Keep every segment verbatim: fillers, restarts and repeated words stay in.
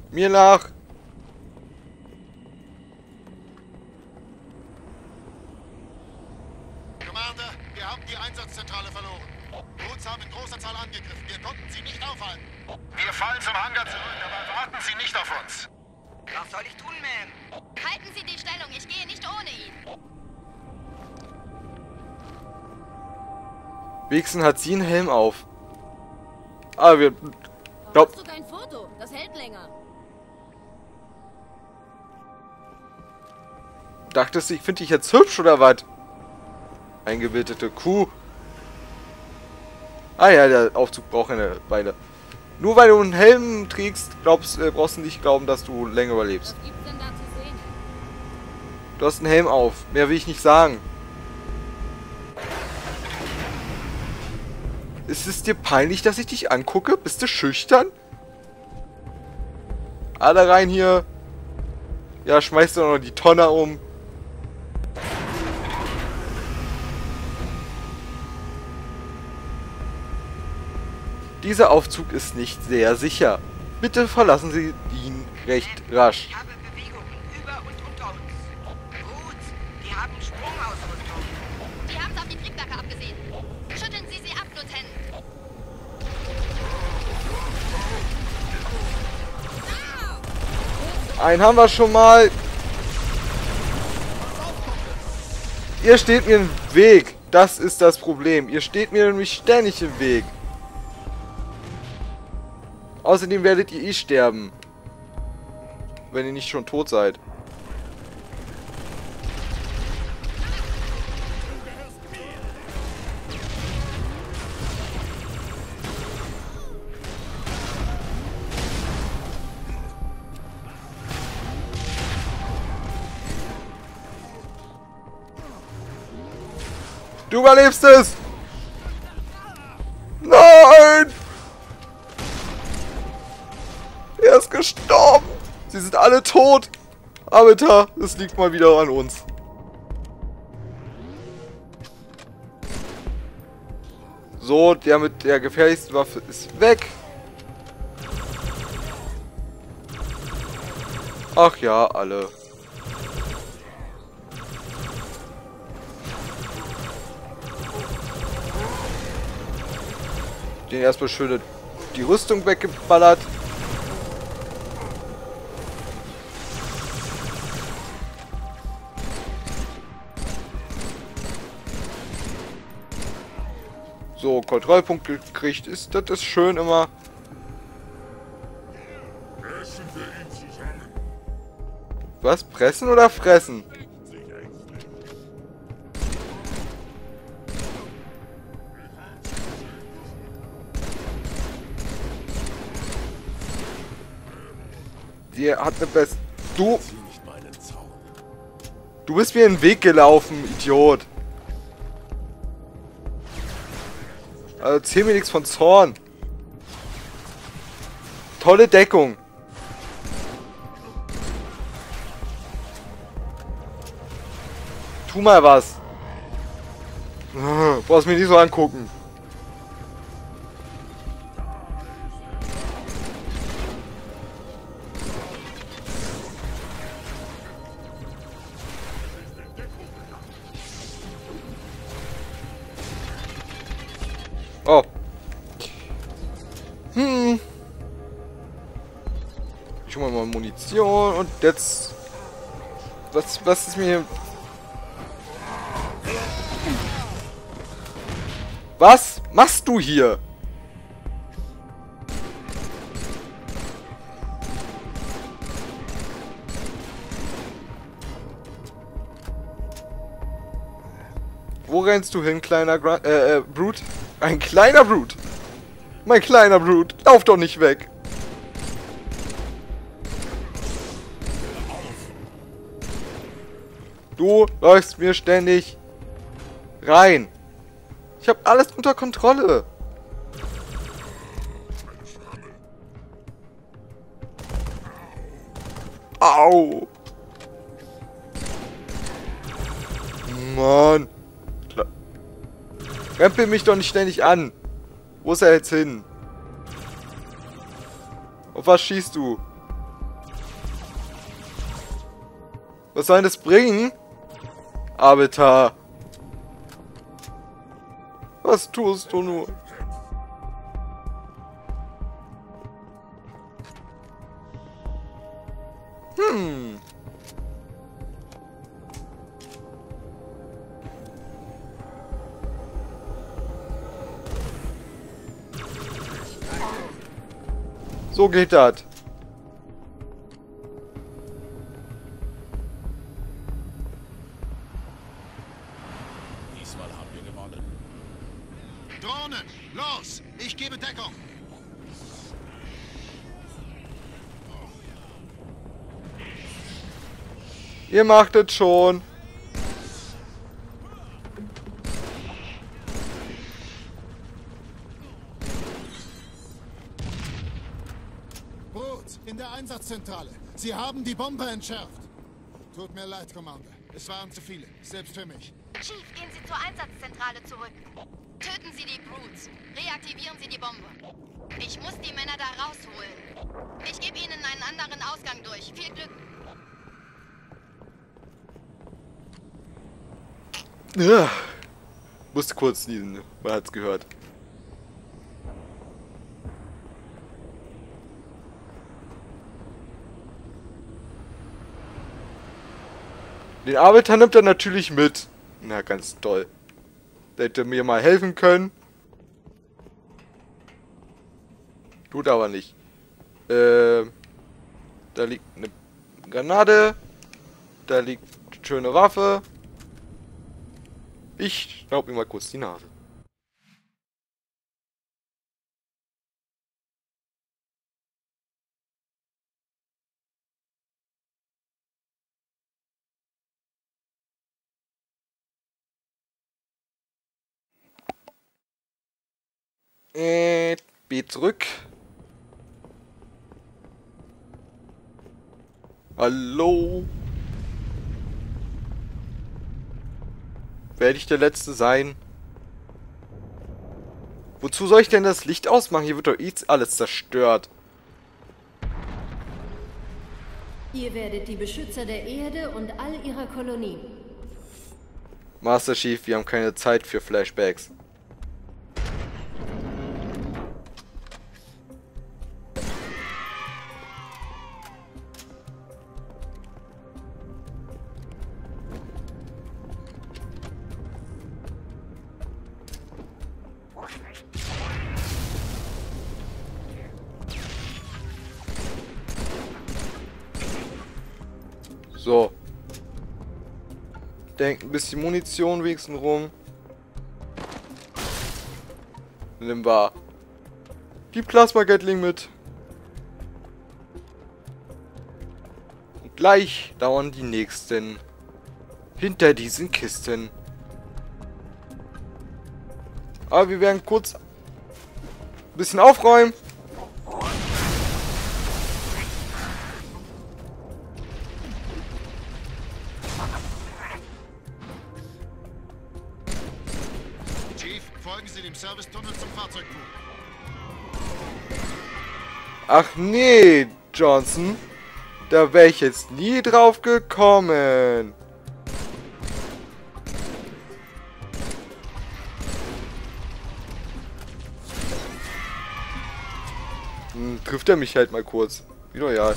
Mir nach. Commander, wir haben die Einsatzzentrale verloren. Brutes haben in großer Zahl angegriffen. Wir konnten sie nicht aufhalten. Wir fallen zum Hangar zurück, aber warten Sie nicht auf uns. Was soll ich tun, Ma'am? Halten Sie die Stellung, ich gehe nicht ohne ihn. Wenigstens hat sie einen Helm auf. Aber wir... Glaub... Hast du kein Foto? Das hält länger. Dachtest du, ich finde dich jetzt hübsch oder was? Eingebildete Kuh. Ah ja, der Aufzug braucht eine Weile. Nur weil du einen Helm trägst, glaubst, äh, brauchst du nicht glauben, dass du länger überlebst. Was gibt's denn da zu sehen? Du hast einen Helm auf. Mehr will ich nicht sagen. Ist es dir peinlich, dass ich dich angucke? Bist du schüchtern? Alle rein hier. Ja, schmeißt doch noch die Tonne um. Dieser Aufzug ist nicht sehr sicher. Bitte verlassen Sie ihn recht rasch. Ich habe Bewegungen über und unter uns. Gut, die haben Sprungausrüstung. Die haben's auf die Triebwerke abgesehen. Schütteln Sie sie ab, Lieutenant. Einen haben wir schon mal. Ihr steht mir im Weg. Das ist das Problem. Ihr steht mir nämlich ständig im Weg. Außerdem werdet ihr eh sterben. Wenn ihr nicht schon tot seid. Du überlebst es! Nein! Er ist gestorben! Sie sind alle tot! Arbeiter, es liegt mal wieder an uns. So, der mit der gefährlichsten Waffe ist weg. Ach ja, alle. Den erstmal schön die Rüstung weggeballert. So, Kontrollpunkt gekriegt. Ist, das ist schön immer. Was? Pressen oder fressen? Die hat eine Best. Du. Du bist mir in den Weg gelaufen, Idiot. Also erzähl mir nichts von Zorn. Tolle Deckung. Tu mal was. Brauchst mich nicht so angucken. Oh. Hm. Ich hole mal Munition und jetzt... Was, was ist mir hier... Was machst du hier? Wo rennst du hin, kleiner Gra äh, äh, Brute? Ein kleiner Brute. Mein kleiner Brute. Lauf doch nicht weg. Du läufst mir ständig rein. Ich habe alles unter Kontrolle. Au. Mann. Rempel mich doch nicht ständig an. Wo ist er jetzt hin? Auf was schießt du? Was soll das bringen? Arbeiter. Was tust du nur? Hm. So geht das. Diesmal haben wir gewonnen. Drohnen, los! Ich gebe Deckung. Ihr macht es schon. Brut, in der Einsatzzentrale. Sie haben die Bombe entschärft. Tut mir leid, Commander. Es waren zu viele, selbst für mich. Chief, gehen Sie zur Einsatzzentrale zurück. Töten Sie die Brutes. Reaktivieren Sie die Bombe. Ich muss die Männer da rausholen. Ich gebe Ihnen einen anderen Ausgang durch. Viel Glück. Ja. Musste kurz niesen, man hat's gehört. Den Arbeiter nimmt er natürlich mit. Na, ganz toll. Der hätte mir mal helfen können. Tut aber nicht. Äh, da liegt eine Granate. Da liegt eine schöne Waffe. Ich schnaub mir mal kurz die Nase. Äh, B zurück. Hallo? Werde ich der Letzte sein? Wozu soll ich denn das Licht ausmachen? Hier wird doch eh alles zerstört. Ihr werdet die Beschützer der Erde und all ihrer Kolonien. Master Chief, wir haben keine Zeit für Flashbacks. So. Denk ein bisschen Munition wenigstens rum. Nimm wahr. Die Plasma Gatling mit. Und gleich dauern die nächsten hinter diesen Kisten. Aber wir werden kurz ein bisschen aufräumen. Folgen Sie dem Servicetunnel zum Fahrzeugpool. Ach nee, Johnson. Da wäre ich jetzt nie drauf gekommen. Hm, trifft er mich halt mal kurz. Wie loyal.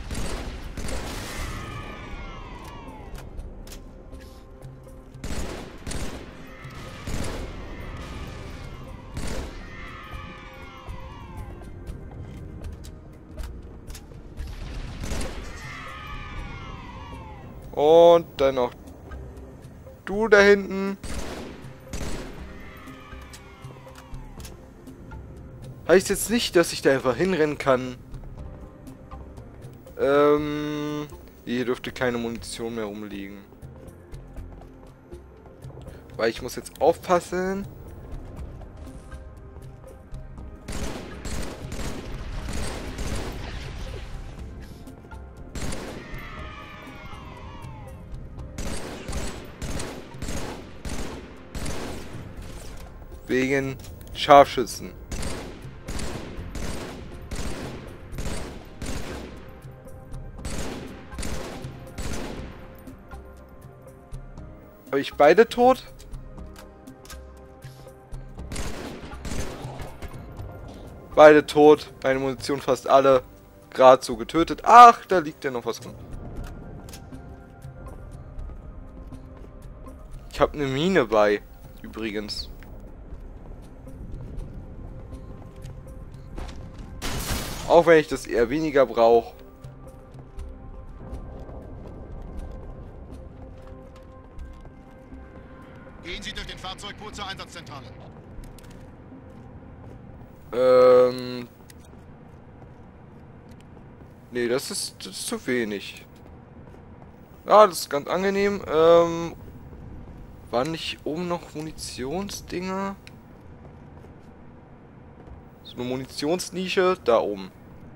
Und dann noch du da hinten. Heißt jetzt nicht, dass ich da einfach hinrennen kann. Ähm, hier dürfte keine Munition mehr rumliegen. Weil ich muss jetzt aufpassen. Wegen Scharfschützen. Habe ich beide tot? Beide tot. Meine Munition fast alle. Gerade so getötet. Ach, da liegt ja noch was rum. Ich habe eine Mine bei. Übrigens. Auch wenn ich das eher weniger brauche. Gehen Sie durch den Fahrzeugpool zur Einsatzzentrale. Ähm. Nee, das ist, das ist zu wenig. Ja, das ist ganz angenehm. Ähm. Waren nicht oben noch Munitionsdinger? So eine Munitionsnische da oben.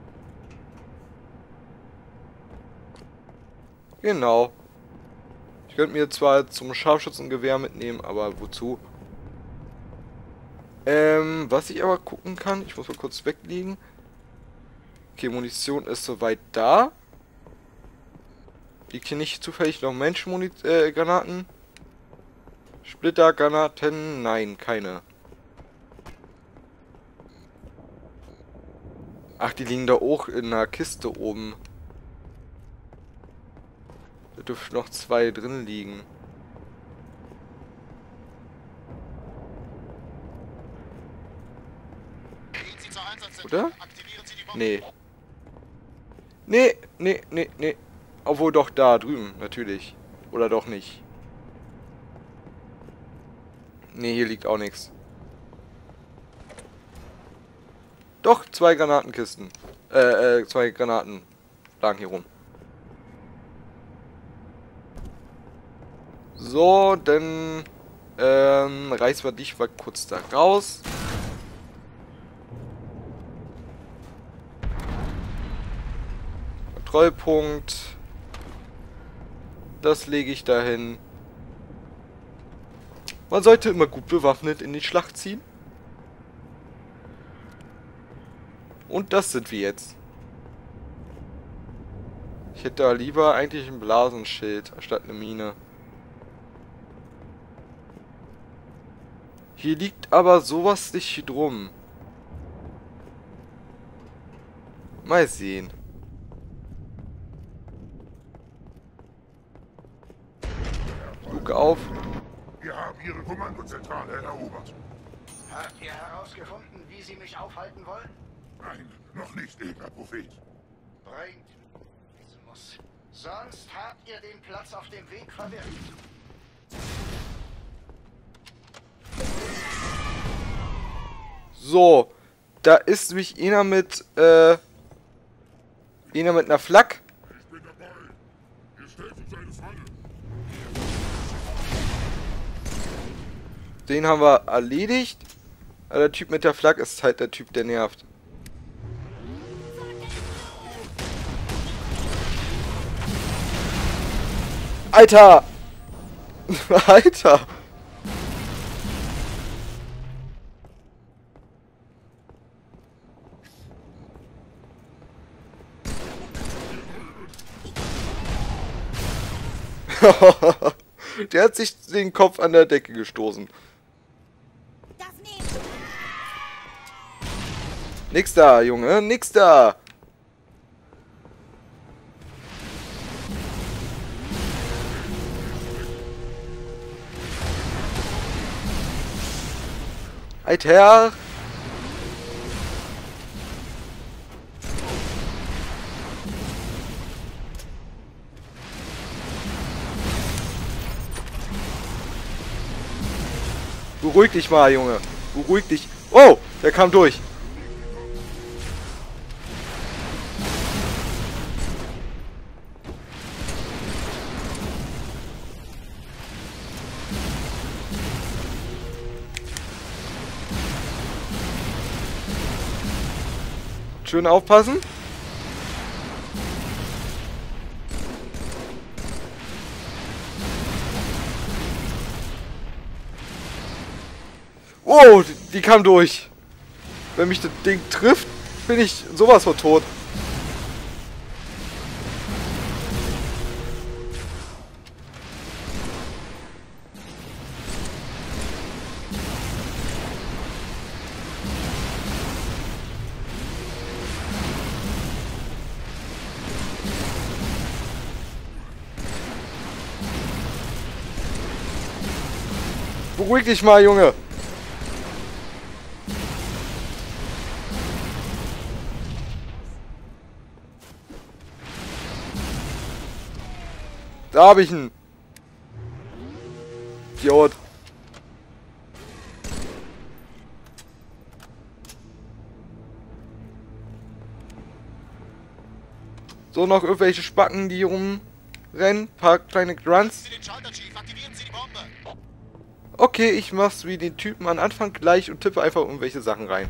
Genau. Ich könnte mir zwar zum Scharfschützengewehr mitnehmen, aber wozu? Ähm, was ich aber gucken kann, ich muss mal kurz weglegen. Okay, Munition ist soweit da. Liegt hier nicht zufällig noch Menschengranaten? Äh, Splittergranaten? Nein, keine. Ach, die liegen da auch in einer Kiste oben. Da dürften noch zwei drin liegen. Oder? Nee. Nee, nee, nee, nee. Obwohl doch da drüben, natürlich. Oder doch nicht. Nee, hier liegt auch nichts. Doch, zwei Granatenkisten. Äh, äh, zwei Granaten lagen hier rum. So, dann ähm, reißen wir dich mal kurz da raus. Kontrollpunkt. Das lege ich dahin. Man sollte immer gut bewaffnet in die Schlacht ziehen. Und das sind wir jetzt. Ich hätte da lieber eigentlich ein Blasenschild anstatt eine Mine. Hier liegt aber sowas nicht drum. Mal sehen. Luke auf. Wir haben Ihre Kommandozentrale erobert. Habt ihr herausgefunden, wie Sie mich aufhalten wollen? Nein, noch nicht, edler Prophet. Bringt muss. Sonst habt ihr den Platz auf dem Weg verwirrt. So, da ist nämlich einer mit, äh, einer mit einer Flak. Ich bin dabei. Ihr stellt uns eine Falle. Den haben wir erledigt. Aber der Typ mit der Flak ist halt der Typ, der nervt. Alter! Alter! Der hat sich den Kopf an der Decke gestoßen. Nix da, Junge, nix da. Alter. Beruhig dich mal, Junge. Beruhig dich. Oh, der kam durch. Schön aufpassen. Wow, die, die kam durch. Wenn mich das Ding trifft, bin ich sowas von tot. beruhig dich mal, Junge. Da habe ich ihn. Idiot. So, noch irgendwelche Spacken, die hier rumrennen. Ein paar kleine Grunts. Sie den Schalter, Chief. Aktivieren Sie die Bombe. Okay, ich mach's wie den Typen am Anfang gleich und tippe einfach irgendwelche Sachen rein.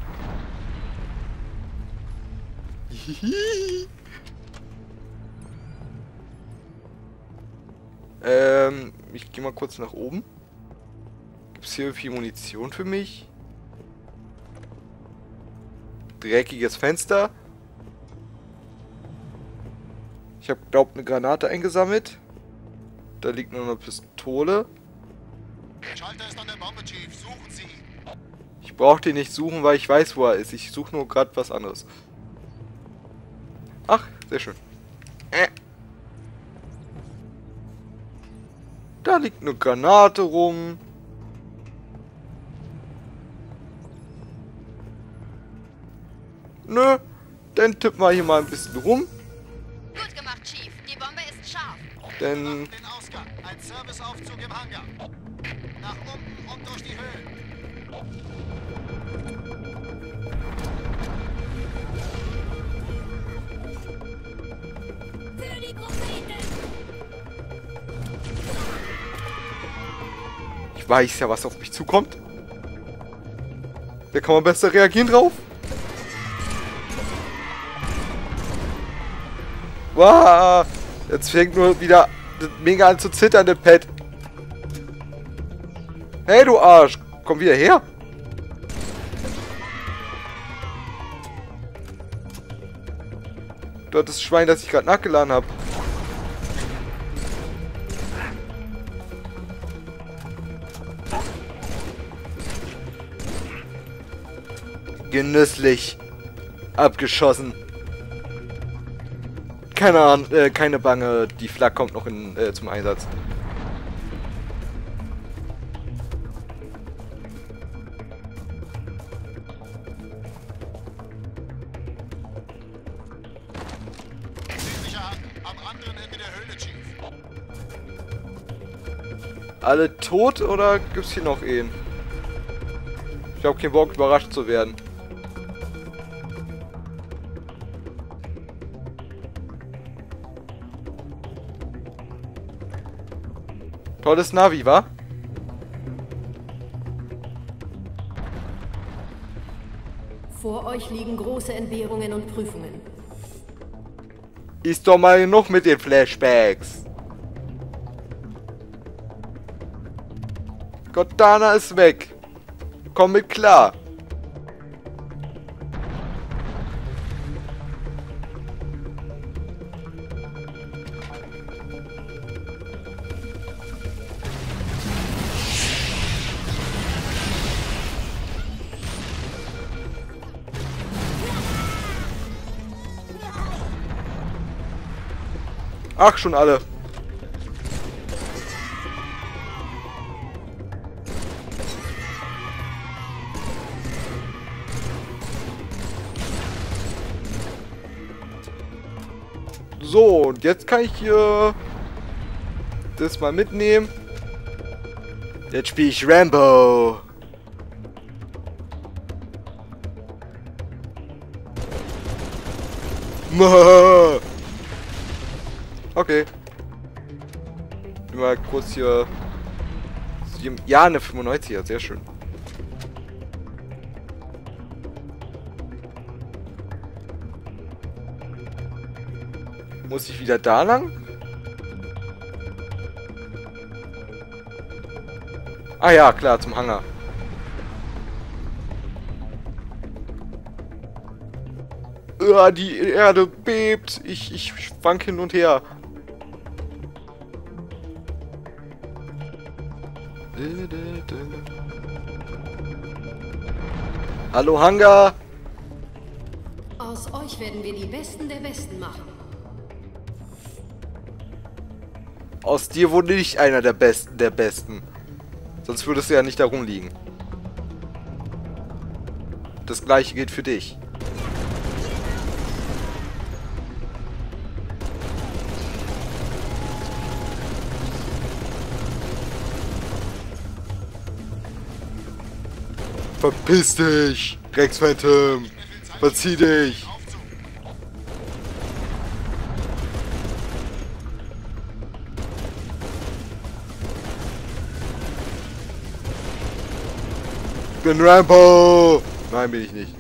ähm, ich gehe mal kurz nach oben. Gibt's hier viel Munition für mich? Dreckiges Fenster. Ich habe, glaube eine Granate eingesammelt. Da liegt nur eine Pistole. Der Schalter ist an der Bombe, Chief. Suchen Sie ihn. Ich brauche den nicht suchen, weil ich weiß, wo er ist. Ich suche nur gerade was anderes. Ach, sehr schön. Äh. Da liegt eine Granate rum. Nö, dann tippen wir hier mal ein bisschen rum. Gut gemacht, Chief. Die Bombe ist scharf. Denn Den Ausgang. Ein Serviceaufzug im Hangar. Nach unten und durch die Höhlen. ich weiß ja, was auf mich zukommt. Da kann man besser reagieren drauf. Wow, jetzt fängt nur wieder mega an zu zittern, das Pad. Hey, du Arsch, komm wieder her. Dort ist das Schwein, das ich gerade nachgeladen habe. Genüsslich abgeschossen. Keine Ahnung, äh, keine Bange, die Flak kommt noch in, äh, zum Einsatz. Südlicher Hang. Am anderen Ende der Höhle, Chief. Alle tot oder gibt's hier noch einen? Ich habe keinen Bock, überrascht zu werden. Tolles Navi, wa? Vor euch liegen große Entbehrungen und Prüfungen. Ist doch mal genug mit den Flashbacks. Cortana ist weg. Komm mit klar. Ach, schon alle. So, und jetzt kann ich hier das mal mitnehmen. Jetzt spiele ich Rambo. Okay. Mal kurz hier. Ja, eine fünfundneunziger, sehr schön. Muss ich wieder da lang? Ah ja, klar, zum Hangar. Uh, die Erde bebt. Ich, ich schwank hin und her. Hallo Hangar. Aus euch werden wir die Besten der Besten machen. Aus dir wurde nicht einer der Besten der Besten. Sonst würdest du ja nicht da rumliegen. Das gleiche gilt für dich. Verpiss dich, Rex Phantom! Verzieh dich! Ich bin Rambo! Nein, bin ich nicht.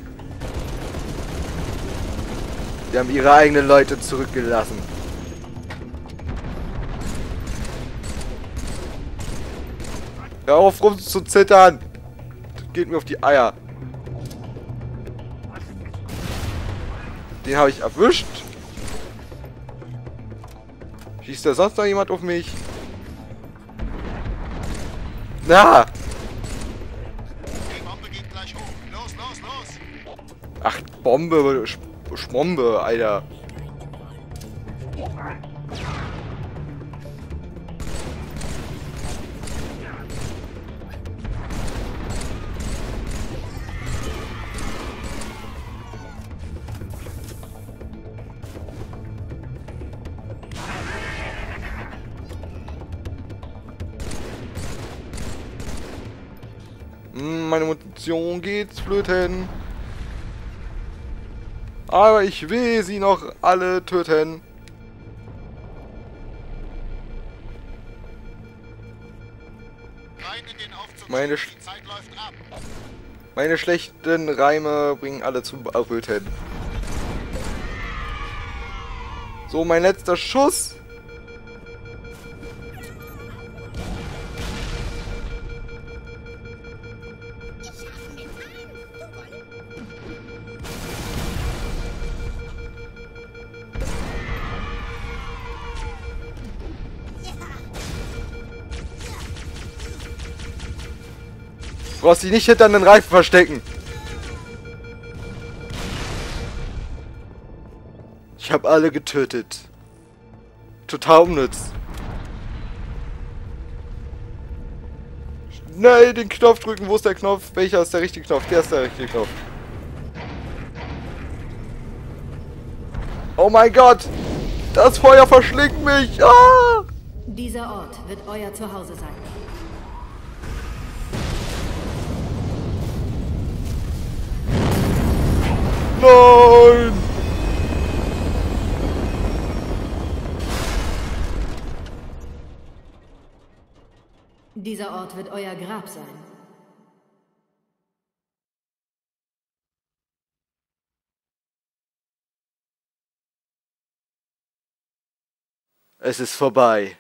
Die haben ihre eigenen Leute zurückgelassen. Hör auf rum zu zittern! Das geht mir auf die Eier. Den habe ich erwischt. Schießt da sonst noch jemand auf mich? Na! Die Bombe geht gleich hoch. Los, los, los! Ach, Bombe, Sch Schmombe, Alter. Meine Munition geht flöten. Aber ich will sie noch alle töten. Rein in den Aufzug. Meine, Die Zeit läuft ab. meine schlechten Reime bringen alle zum Erröten. So, mein letzter Schuss. Du brauchst dich nicht hinter den Reifen verstecken. Ich habe alle getötet. Total unnütz. Schnell den Knopf drücken. Wo ist der Knopf? Welcher ist der richtige Knopf? Der ist der richtige Knopf. Oh mein Gott! Das Feuer verschlingt mich! Ah! Dieser Ort wird euer Zuhause sein. Nein! Dieser Ort wird euer Grab sein. Es ist vorbei.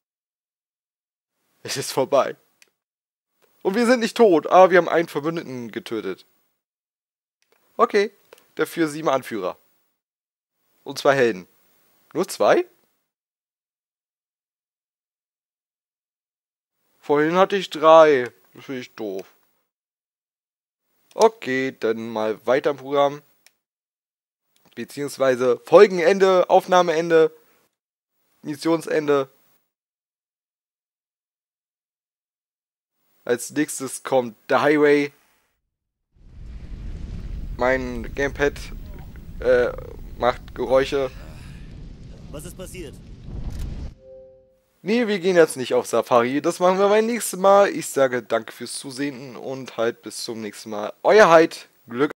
Es ist vorbei. Und wir sind nicht tot, aber wir haben einen Verbündeten getötet. Okay. Dafür sieben Anführer. Und zwei Helden. Nur zwei? Vorhin hatte ich drei. Das finde ich doof. Okay, dann mal weiter im Programm. Beziehungsweise Folgenende, Aufnahmeende, Missionsende. Als nächstes kommt The Highway. Mein Gamepad äh, macht Geräusche. Was ist passiert? Nee, wir gehen jetzt nicht auf Safari. Das machen wir beim nächsten Mal. Ich sage danke fürs Zusehen und halt bis zum nächsten Mal. Euer Hyde. Glück